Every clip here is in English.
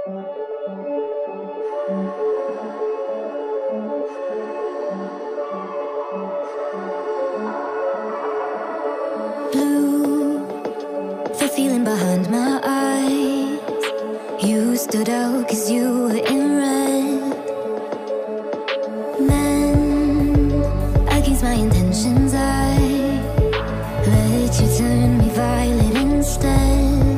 Blue, the feeling behind my eyes. You stood out 'cause you were in red. Men, against my intentions, I let you turn me violet instead.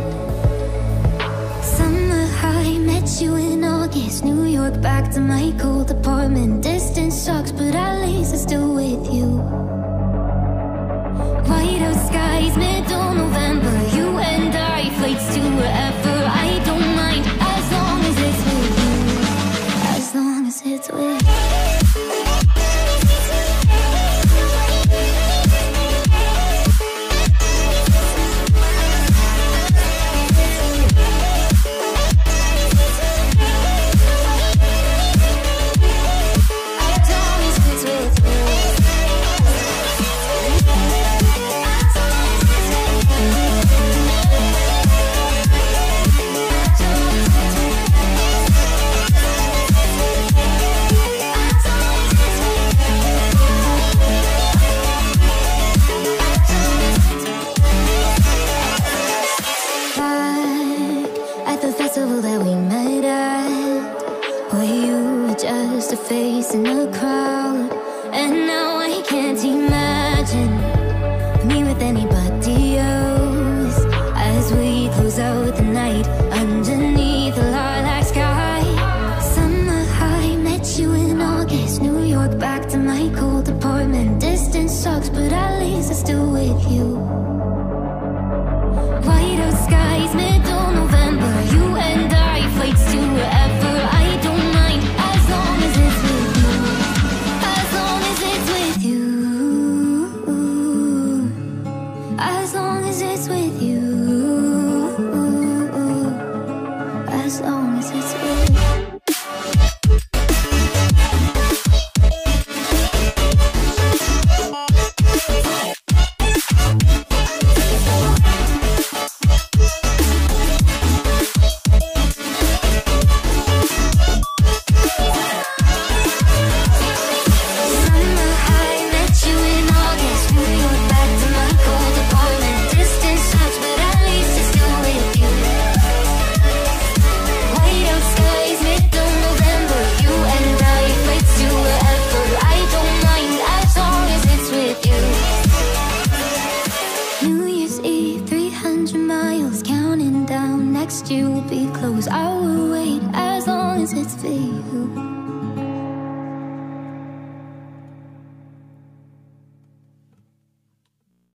Summer high, met you in August. New York, back to my cold apartment. Distance sucks, but at least I'm still with you. White out skies, middle November. You and I, flights to wherever. I don't mind, as long as it's with you. As long as it's with you. Just a face in a crowd, and now I can't imagine me with anybody else. As we close out the night underneath the lilac sky. Summer high, met you in August. New York, back to my cold apartment. Distance sucks, but at least I'm still with you. White out skies, middle November. You and I, flights to wherever. I don't mind, as long as it's with you. As long as it's with you. As long as it's with you. As long as it's with you. Next year will be close. I will wait as long as it's for you.